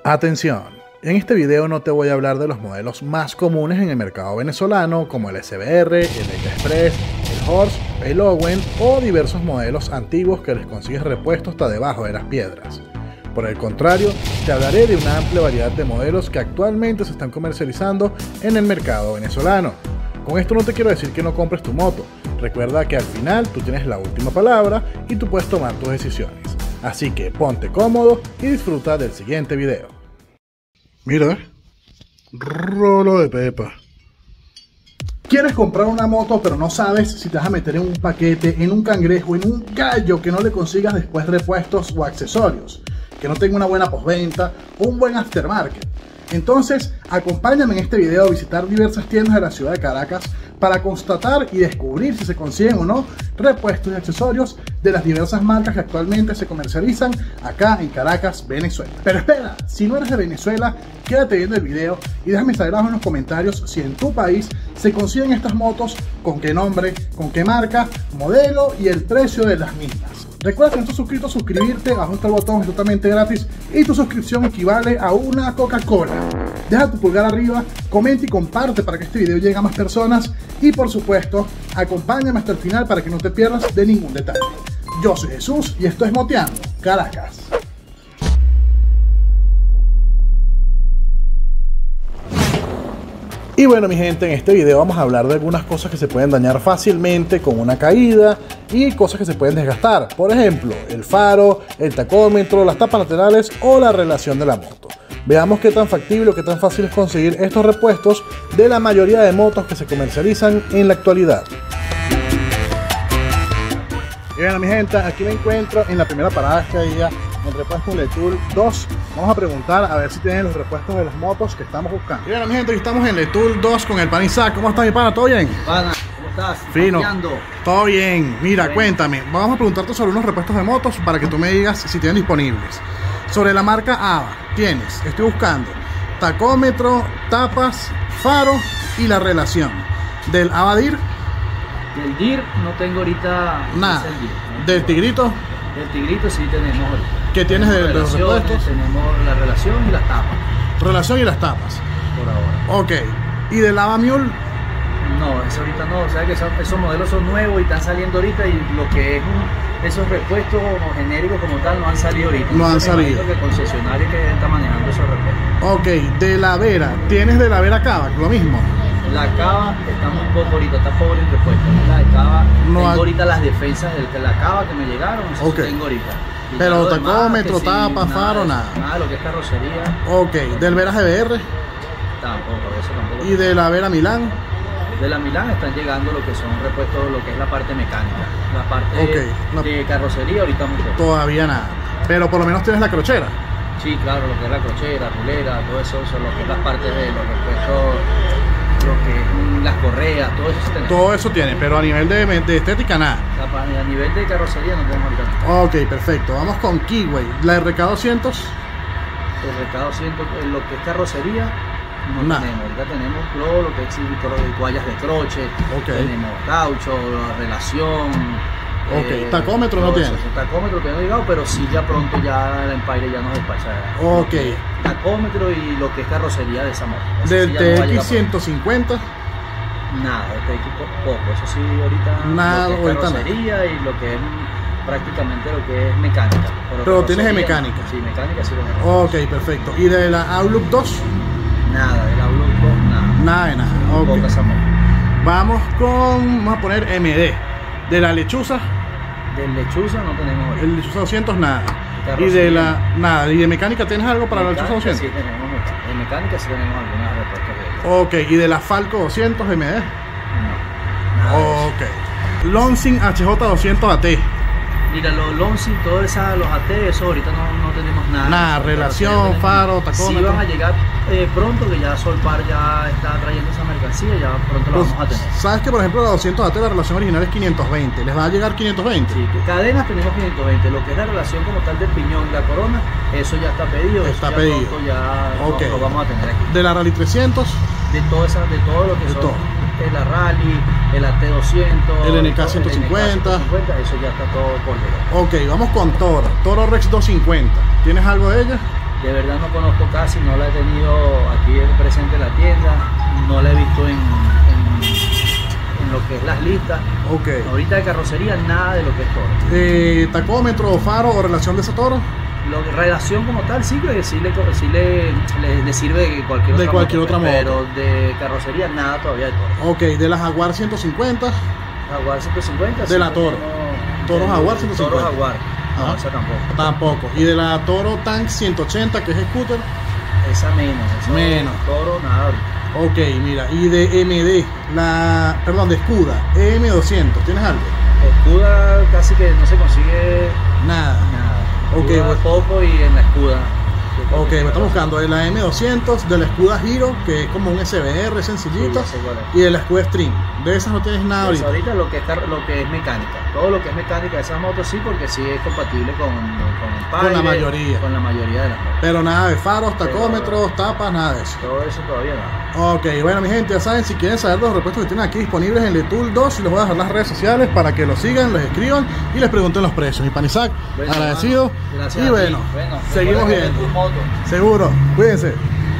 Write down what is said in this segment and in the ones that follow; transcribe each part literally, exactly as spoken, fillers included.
Atención, en este video no te voy a hablar de los modelos más comunes en el mercado venezolano como el S B R, el Elite Express, el Horse, el Owen o diversos modelos antiguos que les consigues repuesto hasta debajo de las piedras. Por el contrario, te hablaré de una amplia variedad de modelos que actualmente se están comercializando en el mercado venezolano. Con esto no te quiero decir que no compres tu moto, recuerda que al final tú tienes la última palabra y tú puedes tomar tus decisiones. Así que ponte cómodo y disfruta del siguiente video. Mira, rolo de pepa. ¿Quieres comprar una moto pero no sabes si te vas a meter en un paquete, en un cangrejo, en un gallo que no le consigas después repuestos o accesorios? Que no tenga una buena postventa o un buen aftermarket. Entonces, acompáñame en este video a visitar diversas tiendas de la ciudad de Caracas para constatar y descubrir si se consiguen o no repuestos y accesorios de las diversas marcas que actualmente se comercializan acá en Caracas, Venezuela. Pero espera, si no eres de Venezuela, quédate viendo el video y déjame saber abajo en los comentarios si en tu país se consiguen estas motos, con qué nombre, con qué marca, modelo y el precio de las mismas. Recuerda que no estás suscrito, suscribirte, abajo está el botón, es totalmente gratis y tu suscripción equivale a una Coca-Cola. Deja tu pulgar arriba, comenta y comparte para que este video llegue a más personas y por supuesto, acompáñame hasta el final para que no te pierdas de ningún detalle. Yo soy Jesús y esto es Moteando Caracas. Y bueno mi gente, en este video vamos a hablar de algunas cosas que se pueden dañar fácilmente con una caída y cosas que se pueden desgastar. Por ejemplo, el faro, el tacómetro, las tapas laterales o la relación de la moto. Veamos qué tan factible o qué tan fácil es conseguir estos repuestos de la mayoría de motos que se comercializan en la actualidad. Y bueno mi gente, aquí me encuentro en la primera parada de este día, en Repuestos Letour dos. Vamos a preguntar a ver si tienen los repuestos de las motos que estamos buscando. Y bueno mi gente, aquí estamos en Letour dos con el pan Isaac. ¿Cómo está mi pana? ¿Todo bien? Pana, ¿cómo estás? Fino. Paseando. Todo bien. Mira, Bien. Cuéntame. Vamos a preguntarte sobre unos repuestos de motos para que tú me digas si tienen disponibles. Sobre la marca Ava, tienes, estoy buscando tacómetro, tapas, faro y la relación. Del Ava D I R, Del D I R no tengo ahorita. nada. ese es el D I R, ¿no? Del Tigrito, Del Tigrito sí tenemos ahorita. ¿qué tienes de los Relaciones, repuestos? Tenemos la relación y las tapas Relación y las tapas. por ahora. Ok. ¿Y del Ava Mule? No, eso ahorita no. O sea que son- esos modelos son nuevos y están saliendo ahorita y lo que es un- esos repuestos como genéricos como tal no han salido ahorita. No han Entonces, me salido. imagino que el concesionario que está manejando esos repuestos. Ok. De la Vera, ¿tienes de la Vera Cava? Lo mismo. La Cava está muy poco ahorita, está pobre en repuesto. La de Cava, No tengo hay- ahorita las defensas de la Cava que me llegaron, eso Ok. sí tengo ahorita. Y Pero ya lo demás, tacómetro, que sí, tapa, faro, de- nada. Nada, lo que es carrocería, Ok. Del Vera G B R tampoco, eso tampoco. y de la Vera Milán. De la Milán están llegando lo que son repuestos, lo que es la parte mecánica. La parte Ok, no. de carrocería ahorita muy poco. Todavía nada. Pero por lo menos tienes la crochera. Sí, claro, lo que es la crochera, rulera, todo eso, son lo que es las partes de los repuestos, lo que es mm, las correas, todo eso sí tenemos. Todo eso tiene, pero a nivel de, de estética nada. La pa- A nivel de carrocería no tenemos ahorita. Ok, perfecto. Vamos con Keyway. La R K doscientos. El recado siento que lo que es carrocería no Nada. tenemos. Ahorita tenemos todo lo que es cro- toallas de croche, Ok. tenemos caucho, la relación. Ok, tacómetro no todo tiene. eso. El tacómetro que no ha llegado, pero sí ya pronto ya el Empire ya nos despacha. Ok. Tacómetro y lo que es carrocería de esa moto. Eso Del sí ya no va a T X llegar ciento cincuenta. pronto. Nada, del T X po- poco. Eso sí, ahorita Nada, lo que es ahorita nada. carrocería y lo que es prácticamente lo que es mecánica. Pero tienes de carrocería, mecánica. Sí, mecánica sí lo tenemos. Ok, perfecto. ¿Y de la Outlook dos? Nada, de la Blue dos, nada. Nada de nada. Ok. Poca esa moto. Vamos con. Vamos a poner M D. De la Lechuza. Del lechuza no tenemos ahorita. El Lechuza doscientos, nada. Y Carrocería. de la. Nada. ¿Y de mecánica tienes algo para la Lechuza Mecánica doscientos? Sí tenemos mucho. En mecánica sí tenemos algunas repuestos de ellos. Ok. ¿Y de la Falco doscientos M D? No. Nada de eso. Ok. Lonsing H J doscientos A T. Mira, los Lonsing, todos esa, los A T, eso ahorita no, no tenemos nada. Nada, relación, faro, tacómetro. Sí van a llegar eh, pronto, que ya Solpar ya está trayendo esa mercancía, ya pronto la Pues, vamos a tener. sabes que por ejemplo la doscientos A T la relación original es quinientos veinte. ¿Les va a llegar quinientos veinte? Sí, que cadenas tenemos quinientos veinte, lo que es la relación como tal del piñón y la corona, eso ya está pedido, Está eso ya pedido. pronto ya lo- Ok. lo, vamos a tener aquí. De la Rally trescientos. De todo, esa, de todo lo que De son todo. el Rally, el A T doscientos, El N K todo, ciento cincuenta. N K ciento cincuenta, eso ya está todo por llegar. Ok, vamos con Toro. Toro Rex doscientos cincuenta. ¿Tienes algo de ella? de verdad no conozco casi, no la he tenido aquí presente en la tienda, no la he visto en, en, en lo que es las listas. Ok. Ahorita de carrocería, nada de lo que es toro. Eh, ¿Tacómetro, faro o relación de ese toro? Lo, relación como tal, sí, que sí, le, sí le, le, le sirve de cualquier, de otra, cualquier moto, otra moto. Pero de carrocería, nada todavía de toro. Ok, de la Jaguar ciento cincuenta. Jaguar ciento cincuenta. De la Toro. Toro Jaguar ciento cincuenta. Toro Jaguar. No, Ajá. esa tampoco. Tampoco. Y de la Toro Tank ciento ochenta, que es scooter. Esa menos. Esa Menos. Toro, nada ahorita. Ok, mira. Y de M D, la. Perdón, de Escuda, E M doscientos. ¿Tienes algo? Escuda casi que no se consigue Nada. nada. Ok, Escuda bueno. poco y en la Escuda. Ok, me estamos buscando de la M doscientos, de la Escuda Hero, que es como un S B R sencillito, Sí, ya sé cuál es. y de la Escuda Stream. De esas no tienes nada Pues ahorita. ahorita lo que, está, lo que es mecánica, todo lo que es mecánica de esas motos sí, porque sí es compatible con, con el Con la Pilot, mayoría. con la mayoría de las motos. Pero nada de faros, tacómetros, tapas, nada de eso. Todo eso todavía no. Ok, bueno mi gente, ya saben, si quieren saber los repuestos que tienen aquí disponibles en Letool dos, les voy a dejar las redes sociales para que los sigan, les escriban y les pregunten los precios. Y Panisac, Bueno, agradecido. hermano, gracias Y a ti. bueno, Bueno, seguimos recuerda que viendo. tu moto. Seguro, cuídense.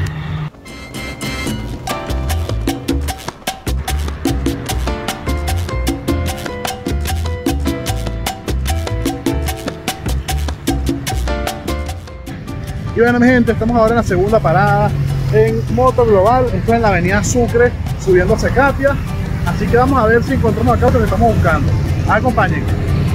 Y bueno mi gente, estamos ahora en la segunda parada en Moto Global. Esto es en la avenida Sucre, subiendo hacia Katia. Así que vamos a ver si encontramos acá lo que estamos buscando. Acompañen.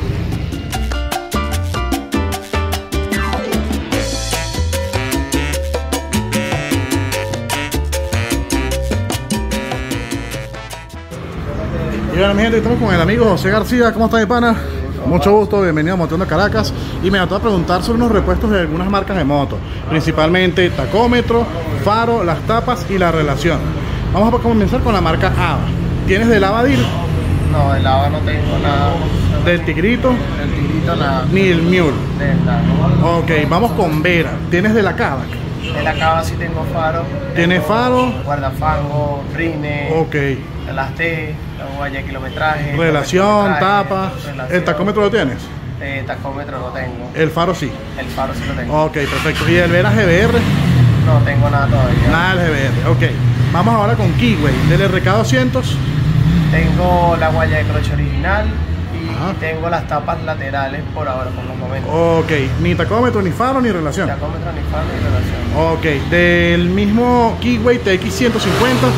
Y bueno mi gente, estamos con el amigo José García. ¿Cómo está mi pana? Mucho gusto, bienvenido a Moteando Caracas. Y me va a preguntar sobre unos repuestos de algunas marcas de moto, principalmente tacómetro, faro, las tapas y la relación. Vamos a comenzar con la marca Ava. ¿Tienes del Avadir? No, del Ava no tengo nada. ¿Del Tigrito? Del Tigrito nada. Ni el Mule. De nada. Ok, vamos con Vera. ¿Tienes de la Kavak? De la Cava sí tengo faro. ¿Tienes Tengo faro? Guardafango, rine, Ok. las T, la huella de kilometraje. Relación, kilometraje, tapa. relación. ¿El tacómetro lo tienes? Eh, tacómetro no tengo. El faro sí. El faro sí lo tengo. Ok, perfecto. ¿Y el Vera G B R? No tengo nada todavía. Nada del G B R. Ok. Vamos ahora con Keyway. Del R K doscientos. Tengo la huella de croche original y Ajá. tengo las tapas laterales por ahora, por los momentos. Ok. Ni tacómetro, ni faro, ni relación. Tacómetro ni faro ni relación. Ok. Del mismo Keyway T X ciento cincuenta.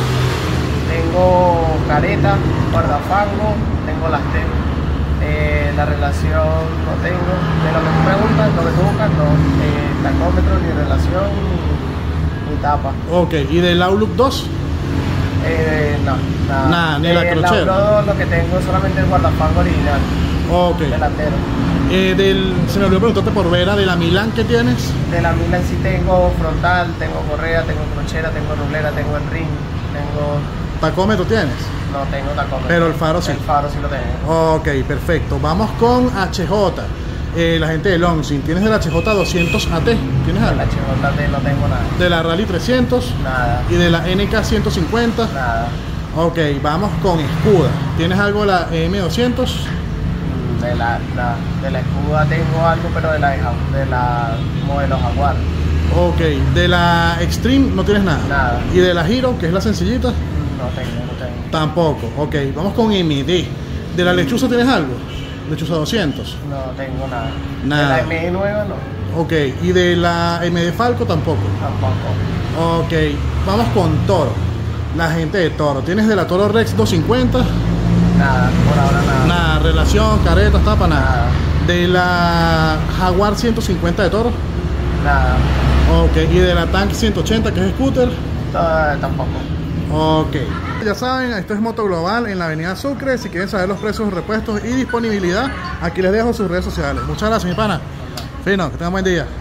Tengo careta, guardafango, tengo las T. Eh, la relación no tengo. De lo que tú preguntas, lo que tú buscas, no. Eh, tacómetro, ni relación, ni, ni tapa. Ok. ¿Y del Outlook dos? Eh, no, nada. Nada, ni la Eh, el crochera. Outlaw lo que tengo es solamente el guardafango original, Ok. delantero. Eh, del, se me olvidó preguntarte por Vera, de la Milan que tienes. De la Milan sí tengo frontal, tengo correa, tengo crochera, tengo rulera, tengo el ring, tengo... Tacómetro tienes. No tengo tacómetro. Pero el faro sí. El faro sí lo tengo. Ok, perfecto. Vamos con H J. Eh, la gente de Longsin. ¿Tienes del H J doscientos A T? ¿Tienes De algo? la Chevrolet T no tengo nada. De la Rally trescientos Nada, y de la N K ciento cincuenta. nada. Ok, vamos con Escuda. ¿Tienes algo de la M doscientos? De la, la, de la Escuda tengo algo, pero de la, de la modelo Jaguar. Ok, de la Extreme no tienes nada. Nada. ¿Y de la Hero, que es la sencillita? No tengo, no tengo. Tampoco. Ok, vamos con M D. ¿De la Lechuza tienes algo? Lechuza doscientos. No tengo nada. Nada. De la M nueva no, Ok, ¿y de la M D Falco tampoco? tampoco. Ok, vamos con Toro. La gente de Toro. ¿Tienes de la Toro Rex doscientos cincuenta? Nada, por ahora nada. Nada, relación, caretas, tapa, nada. Nada. De la Jaguar ciento cincuenta de Toro. Nada. Ok, y de la Tank ciento ochenta que es scooter. Ah, tampoco. Ok. Ya saben, esto es Moto Global en la avenida Sucre. Si quieren saber los precios, repuestos y disponibilidad, aquí les dejo sus redes sociales. Muchas gracias, mi pana. Fino, que tengan buen día.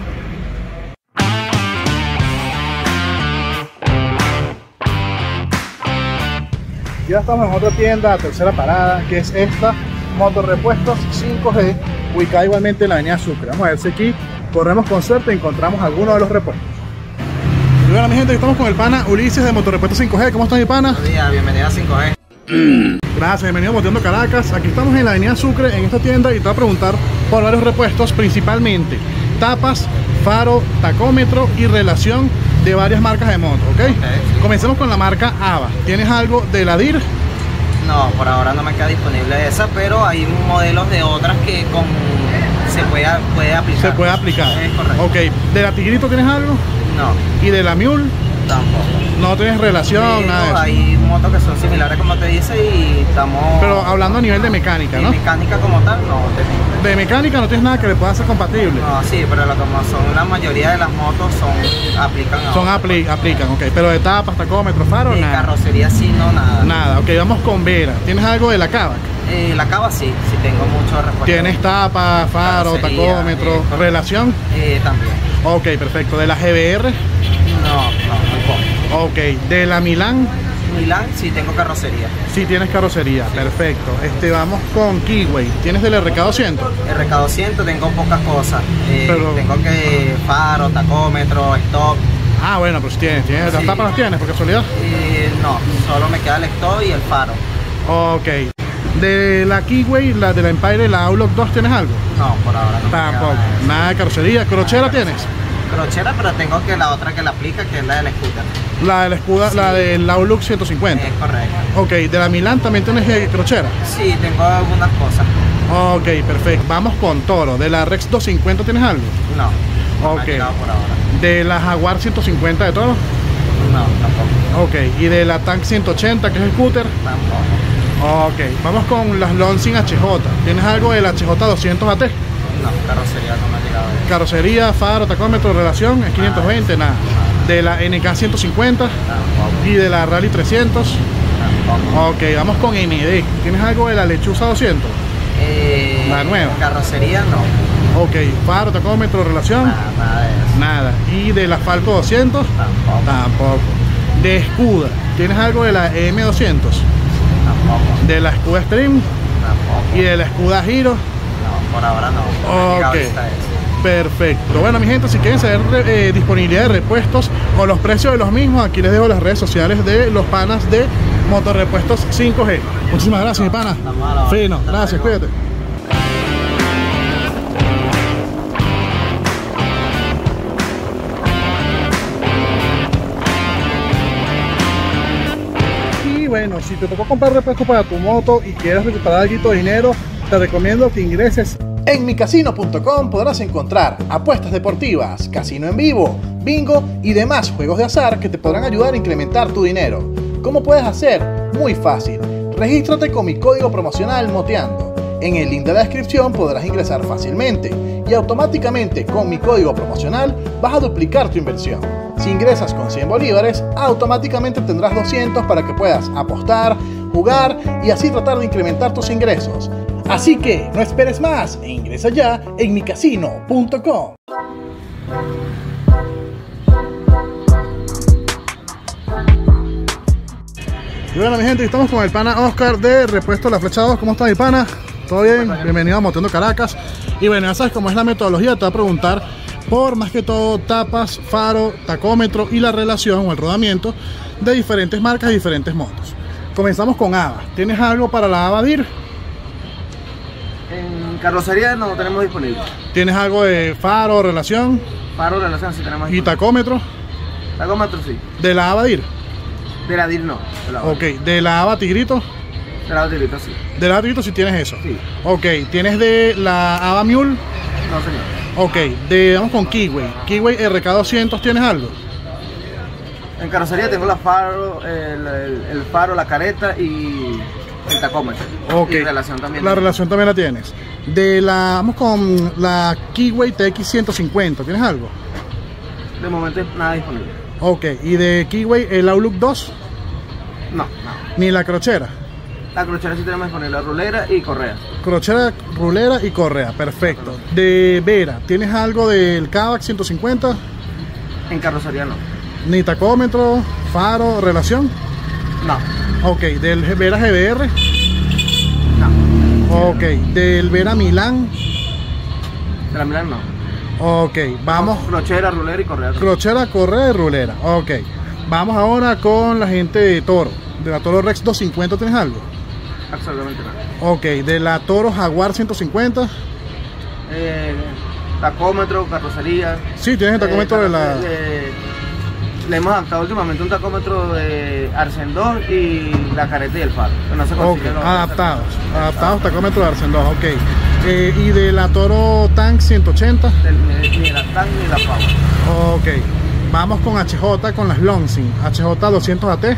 Ya estamos en otra tienda, tercera parada, que es esta, Motorrepuestos cinco G, ubicada igualmente en la avenida Sucre. Vamos a ver si aquí corremos con suerte y encontramos alguno de los repuestos. Y bueno, mi gente, estamos con el pana Ulises de Motorrepuestos cinco G. ¿Cómo está mi pana? Buenos días, bienvenido a cinco G. Gracias, bienvenido a Moteando Caracas. Aquí estamos en la avenida Sucre, en esta tienda, y te voy a preguntar por varios repuestos, principalmente tapas, faro, tacómetro y relación de varias marcas de moto, ¿ok? Okay, sí. Comencemos con la marca Ava. ¿Tienes algo de la D I R? No, por ahora no me queda disponible esa, pero hay modelos de otras que con se puede, puede aplicar. Se puede aplicar. Es correcto. Ok. ¿De la Tigrito tienes algo? No, ¿Y de la Mule? tampoco. No tienes relación, Pero nada de eso. hay motos que son similares como te dice y estamos... Pero hablando a nivel de mecánica, de ¿no? mecánica como tal, no tenemos. De mecánica no tienes nada que le pueda ser compatible. No, sí, pero lo como son la mayoría de las motos son aplican a Son apli aplican, ok. Pero de tapas, tacómetro, faro, de nada. carrocería sí, no, nada. Nada, ok, vamos con Vera. ¿Tienes algo de la Kavak? Eh, la Cava sí, sí tengo mucho respuesta. ¿Tienes tapa, faro, Carrocería, tacómetro, eh, relación? Eh, también. Ok, perfecto. ¿De la G B R? No, no, muy poco. Ok. ¿De la Milán? Milán sí tengo carrocería. Sí tienes carrocería, perfecto. Este, vamos con Keyway. ¿Tienes del R K doscientos? R K doscientos tengo pocas cosas. Eh, Pero- Tengo que faro, tacómetro, stop. Ah, bueno, pues tienes, tienes. ¿Las Sí. tapas las tienes, por casualidad? Eh, no, solo me queda el stop y el faro. Ok. ¿De la Keyway, la de la Empire, la Outlook dos, tienes algo? No, por ahora no me queda Tampoco. nada de eso. Nada de carrocería. ¿Crochera Nada de tienes? Crochera, pero tengo que la otra que la aplica, que es la del scooter. La de la escuda, Sí. la del Outlook ciento cincuenta. Es correcto. Ok, de la Milán también tienes eh, crochera. Sí, tengo algunas cosas. Ok, perfecto. Vamos con Toro. ¿De la Rex doscientos cincuenta tienes algo? No, no me ha Ok. llegado por ahora. ¿De la Jaguar ciento cincuenta de Toro? No, tampoco. Ok. ¿Y de la Tank ciento ochenta, que es scooter? Tampoco. Ok. Vamos con las Lonsing H J. ¿Tienes algo de la H J doscientos A T? No, carrocería no me ha llegado. Carrocería, faro, tacómetro, relación, es quinientos veinte, nada. De la N K ciento cincuenta Tampoco. y de la Rally trescientos. Tampoco. Ok, vamos con M D. ¿Tienes algo de la Lechuza doscientos? Eh, La nueva. Carrocería no. Ok, faro, tacómetro, relación, Nada, nada de eso. nada. ¿Y de la Falco doscientos? Tampoco. Tampoco. De Escuda, ¿tienes algo de la M doscientos? Tampoco. De la Escuda Stream Tampoco. y de la Escuda Giro. No, por ahora no. No me ha llegado Ok. hasta eso. Perfecto. Bueno, mi gente, si quieren saber eh, disponibilidad de repuestos o los precios de los mismos, aquí les dejo las redes sociales de los panas de Motorrepuestos cinco G. Muchísimas gracias, mi pana. Estamos a la orden. Fino, Hasta gracias, luego. cuídate. Y bueno, si te tocó comprar repuestos para tu moto y quieres recuperar algo de dinero, te recomiendo que ingreses. En micasino punto com podrás encontrar apuestas deportivas, casino en vivo, bingo y demás juegos de azar que te podrán ayudar a incrementar tu dinero. ¿Cómo puedes hacer? Muy fácil. Regístrate con mi código promocional Moteando. En el link de la descripción podrás ingresar fácilmente y automáticamente con mi código promocional vas a duplicar tu inversión. Si ingresas con cien bolívares, automáticamente tendrás doscientos para que puedas apostar, jugar y así tratar de incrementar tus ingresos. Así que no esperes más e ingresa ya en micasino punto com. Y bueno, mi gente, estamos con el pana Oscar de Repuesto La Flecha dos. ¿Cómo está, mi pana? ¿Todo bien? Bienvenido a Moteando Caracas. Y bueno, ya sabes cómo es la metodología. Te voy a preguntar por más que todo tapas, faro, tacómetro y la relación o el rodamiento de diferentes marcas y diferentes motos. Comenzamos con Ava. ¿Tienes algo para la Ava D I R? En carrocería no tenemos disponible. ¿Tienes algo de faro, relación Faro, relación sí tenemos y disponible. tacómetro? Tacómetro sí. De la Ava D I R. De la D I R no. De la Ok. De la Ava Tigrito. De la Tigrito sí. De la Ava Tigrito sí tienes eso. Sí. Ok. ¿Tienes de la Ava Mule? No, señor. Ok, de, vamos con Keyway. Keyway R K doscientos, ¿tienes algo? En carrocería tengo la faro, el, el, el faro, la careta y el tacómetro. Ok. Y relación también. La relación también la tienes. De la, vamos con la Keyway T X ciento cincuenta, ¿tienes algo? De momento nada disponible. Ok, y de Keyway el Outlook dos, No, no. ni la crochera. La crochera sí tenemos disponible, la rulera y correa. Crochera, rulera y correa, perfecto. De Vera, ¿tienes algo del Kavak ciento cincuenta? En carrocería no. Ni tacómetro, faro, relación. No, Ok, del Vera G B R. no. Ok, del Vera Milán. De la Milán no. Ok, vamos. Crochera, rulera y correa. Crochera, correa y rulera. Ok. Vamos ahora con la gente de Toro. De la Toro Rex doscientos cincuenta, ¿tienes algo? Absolutamente nada. Ok. De la Toro Jaguar ciento cincuenta. Eh, tacómetro, carrocería. Sí, tienes el tacómetro eh, de la... eh, le hemos adaptado últimamente un tacómetro de Arsen dos y la careta y el faro. Que no se Ok, consigue los- adaptados, adaptados tacómetro de Arsen dos, ok. Eh, y de la Toro Tank ciento ochenta. Del- Ni la T A N ni la Power. Ok, vamos con H J con las Longsin. H J doscientos A T.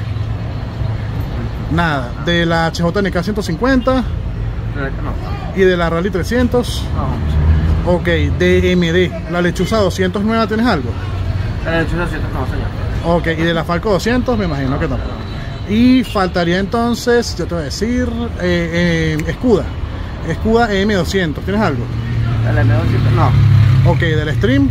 Nada. De la H J N K ciento cincuenta De verdad que no. y de la Rally trescientos. No, Ok, de M D. La Lechuza doscientos nueva, ¿tienes algo? el ochocientos no, señor. Ok, y de la Falco doscientos, me imagino que tampoco. Y faltaría entonces, yo te voy a decir, eh, eh, Escuda. Escuda M doscientos, ¿tienes algo? El M doscientos no. Ok, del Stream.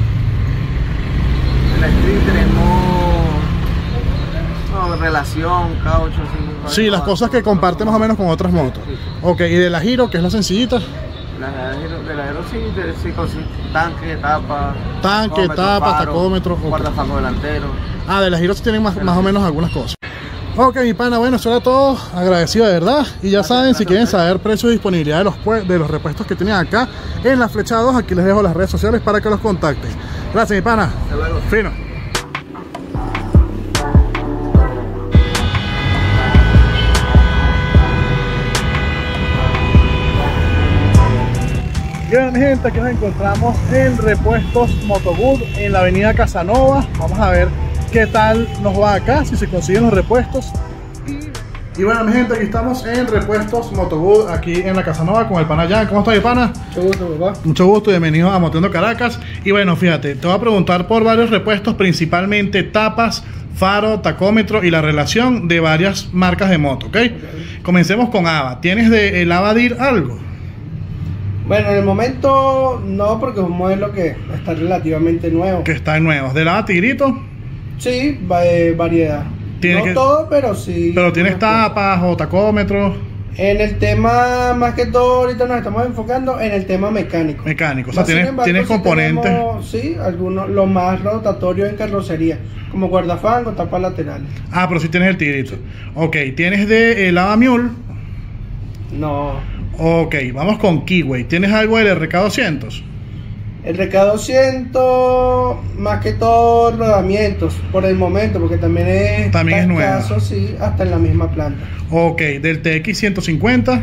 El Stream tenemos no, relación, caucho, sí. Sí, las cosas que comparte más o menos con otras motos. Ok, y de la Giro, que es la sencillita. La Aero, de la Aero sí, de, sí, con sí, tanque, tapa. Tanque, tacómetro, tapa, faro, tacómetro, ok. guardafango delantero. Ah, de la Giro sí tienen más, más o menos algunas cosas. Ok, mi pana, bueno, eso era todo. Agradecido de verdad. Y ya saben, si quieren saber precio y disponibilidad de los, pue- de los repuestos que tienen acá en la Flecha dos, aquí les dejo las redes sociales para que los contacten. Gracias, mi pana. Hasta luego. Fino. Bien, mi gente, aquí nos encontramos en Repuestos Motogood en la avenida Casanova. Vamos a ver qué tal nos va acá, si se consiguen los repuestos. Y, y bueno, mi gente, aquí estamos en Repuestos Motogood, aquí en la Casanova con el pana Jan. ¿Cómo estás, mi pana? Mucho gusto, papá. Mucho gusto, bienvenido a Moteando Caracas. Y bueno, fíjate, te voy a preguntar por varios repuestos, principalmente tapas, faro, tacómetro y la relación de varias marcas de moto, ¿ok? Okay. Comencemos con Ava. ¿Tienes de el Ava D I R algo? Bueno, en el momento no, porque es un modelo que está relativamente nuevo. Que está en nuevos. ¿Del Ava Tigrito? Sí, va de variedad. ¿Tiene no que... todo, pero sí. ¿Pero tienes tapas o tacómetros? En el tema, más que todo, ahorita nos estamos enfocando en el tema mecánico. Mecánico, o sea, Sin tienes, embargo, tienes sí componentes. tenemos, sí, algunos, los más rotatorios en carrocería, como guardafango, tapas laterales. Ah, pero sí tienes el Tigrito. Ok, ¿tienes de el Ava Mule? No. Ok, vamos con Keyway. ¿Tienes algo del R K doscientos? El R K doscientos, más que todo rodamientos por el momento, porque también es, también es nuevo. Caso, sí, hasta en la misma planta. Ok, del T X ciento cincuenta.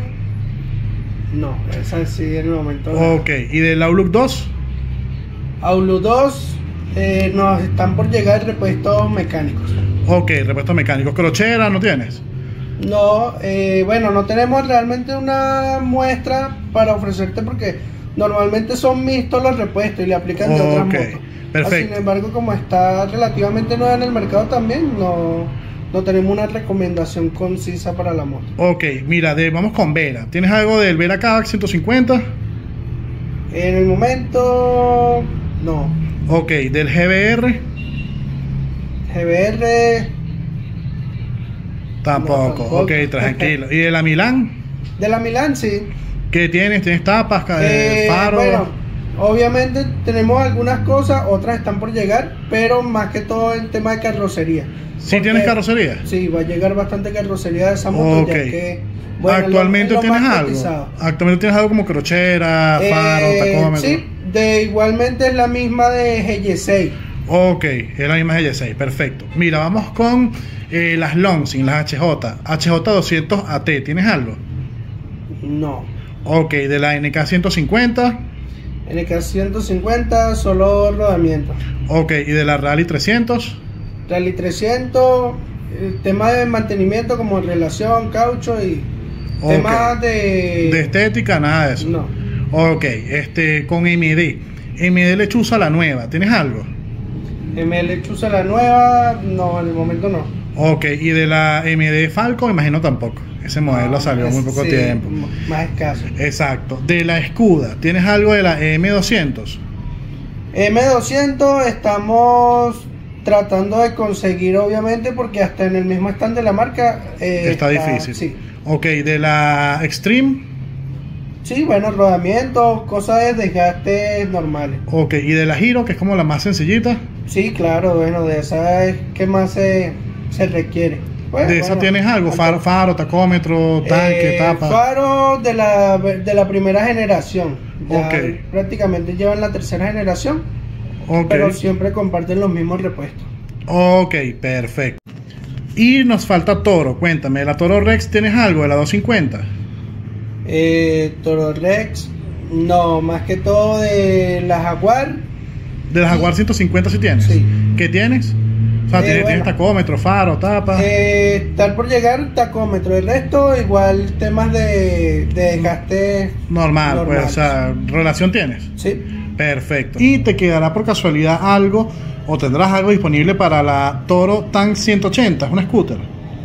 No, esa sí en el momento. Ok, ¿y del Outlook dos? Outlook dos, eh, nos están por llegar repuestos mecánicos. Ok, repuestos mecánicos. ¿Crochera no tienes? No, eh, bueno, no tenemos realmente una muestra para ofrecerte porque normalmente son mixtos los repuestos y le aplican de otras okay, motos. perfecto. Sin embargo, como está relativamente nueva en el mercado también, no, no tenemos una recomendación concisa para la moto. Ok, mira, de, vamos con Vera. ¿Tienes algo del Vera Kavak ciento cincuenta? En el momento, no. Ok, del G B R. G B R... Tampoco, No, tampoco. ok, tranquilo. ¿Y de la Milán? De la Milán, sí. ¿Qué tienes? ¿Tienes tapas, eh, Eh, faro? bueno, obviamente tenemos algunas cosas, otras están por llegar, pero más que todo el tema de carrocería. ¿Sí Porque- tienes carrocería? Sí, va a llegar bastante carrocería de esa moto, Ok. ya que... bueno, ¿Actualmente es lo- es lo tienes más algo? cotizado. ¿Actualmente tienes algo como crochera, faro, Eh, tacómetro? Sí, de, igualmente es la misma de G Y seis. Ok, es la misma G seis, perfecto. Mira, vamos con eh, las Longsin, las H J. H J doscientos A T, ¿tienes algo? No. Ok, de la N K ciento cincuenta. En el K ciento cincuenta, solo rodamiento. Ok, y de la Rally trescientos. Rally trescientos, el tema de mantenimiento como relación, caucho y Ok. temas de... De estética, nada de eso. No. Ok, este, con M D. M D Lechuza la nueva, ¿tienes algo? M L Chusa la nueva, no, en el momento no. Ok, y de la M D Falco, imagino tampoco. Ese modelo No, salió es- muy poco sí, tiempo. m- Más escaso. Exacto. De la Escuda, ¿tienes algo de la M doscientos? M doscientos estamos tratando de conseguir, obviamente, porque hasta en el mismo stand de la marca eh, Está difícil. Sí. Ok, de la Extreme. Sí, bueno, rodamientos, cosas de desgaste normales. Ok, y de la Giro, que es como la más sencillita. Sí, claro, bueno, de esa es que más se, se requiere. Bueno, de esa bueno, tienes algo, faro, faro, tacómetro, tanque, eh, tapa. Faro de la, de la primera generación. Ya Ok. prácticamente llevan la tercera generación, Ok. pero siempre comparten los mismos repuestos. Ok, perfecto. Y nos falta Toro. Cuéntame, ¿de la Toro Rex tienes algo de la doscientos cincuenta? Eh, Toro Rex, no, más que todo de la Jaguar. De la Jaguar ciento cincuenta sí tienes. Sí. ¿Qué tienes? O sea, Eh, ¿tienes, bueno. tienes tacómetro, faro, tapa? Eh, tal por llegar tacómetro, el resto igual temas de, de desgaste. normal, pues, normal. o sea, ¿relación tienes? Sí. Perfecto. ¿Y te quedará por casualidad algo o tendrás algo disponible para la Toro Tank ciento ochenta? Es una scooter.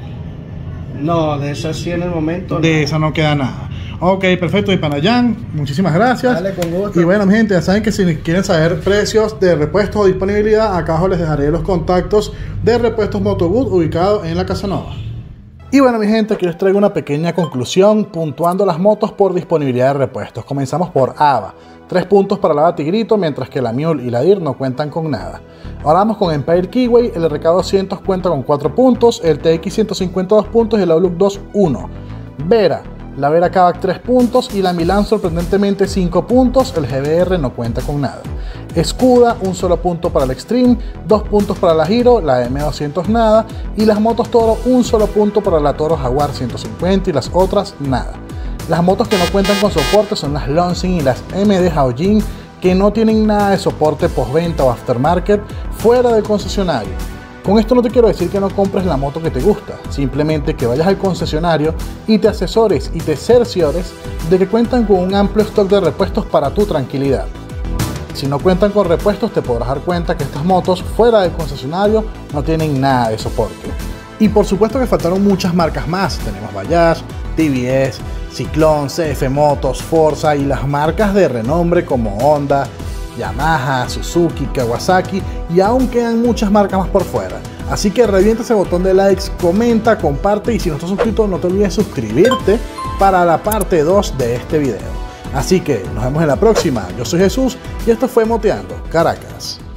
No, de esa sí en el momento. De no. esa no queda nada. Ok, perfecto. Y Panayan, muchísimas gracias. Dale, con gusto. Y bueno, mi gente, ya saben que si quieren saber precios de repuestos o disponibilidad, acá abajo les dejaré los contactos de Repuestos Motogood ubicados en la Casanova. Y bueno, mi gente, aquí les traigo una pequeña conclusión puntuando las motos por disponibilidad de repuestos. Comenzamos por Ava. Tres puntos para la Batigrito, mientras que la Mule y la D I R no cuentan con nada. Ahora vamos con Empire Keyway. El R K doscientos cuenta con cuatro puntos, el T X ciento cincuenta dos puntos y el Outlook dos uno. Vera. La Vera Kavak tres puntos y la Milan sorprendentemente cinco puntos, el G B R no cuenta con nada. Escuda, un solo punto para el Extreme, dos puntos para la Hero, la M doscientos nada, y las motos Toro, un solo punto para la Toro Jaguar ciento cincuenta y las otras nada. Las motos que no cuentan con soporte son las Lonsing y las M D Haojin, que no tienen nada de soporte postventa o aftermarket fuera del concesionario. Con esto no te quiero decir que no compres la moto que te gusta, simplemente que vayas al concesionario y te asesores y te cerciores de que cuentan con un amplio stock de repuestos para tu tranquilidad. Si no cuentan con repuestos, te podrás dar cuenta que estas motos fuera del concesionario no tienen nada de soporte. Y por supuesto que faltaron muchas marcas más. Tenemos Bajaj, T V S, Ciclón, C F Motos, Forza y las marcas de renombre como Honda, Yamaha, Suzuki, Kawasaki, y aún quedan muchas marcas más por fuera. Así que revienta ese botón de likes, comenta, comparte y si no estás suscrito no te olvides suscribirte para la parte dos de este video. Así que nos vemos en la próxima. Yo soy Jesús y esto fue Moteando Caracas.